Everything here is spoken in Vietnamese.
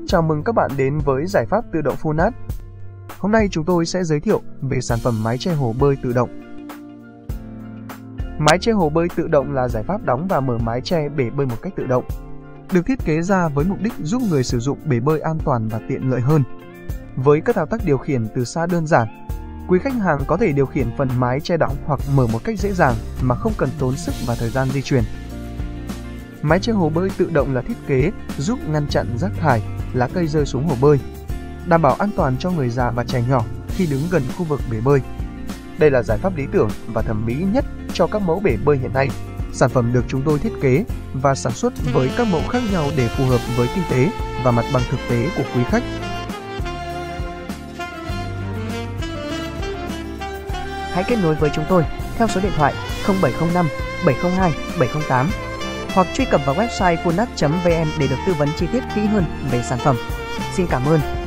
Chào mừng các bạn đến với giải pháp tự động Funat. Hôm nay chúng tôi sẽ giới thiệu về sản phẩm mái che hồ bơi tự động. Mái che hồ bơi tự động là giải pháp đóng và mở mái che bể bơi một cách tự động. Được thiết kế ra với mục đích giúp người sử dụng bể bơi an toàn và tiện lợi hơn. Với các thao tác điều khiển từ xa đơn giản, quý khách hàng có thể điều khiển phần mái che đóng hoặc mở một cách dễ dàng mà không cần tốn sức và thời gian di chuyển. Mái che hồ bơi tự động là thiết kế giúp ngăn chặn rác thải, lá cây rơi xuống hồ bơi, đảm bảo an toàn cho người già và trẻ nhỏ khi đứng gần khu vực bể bơi. Đây là giải pháp lý tưởng và thẩm mỹ nhất cho các mẫu bể bơi hiện nay. Sản phẩm được chúng tôi thiết kế và sản xuất với các mẫu khác nhau để phù hợp với kinh tế và mặt bằng thực tế của quý khách. Hãy kết nối với chúng tôi theo số điện thoại 0705 702 708 hoặc truy cập vào website funat.vn để được tư vấn chi tiết kỹ hơn về sản phẩm. Xin cảm ơn.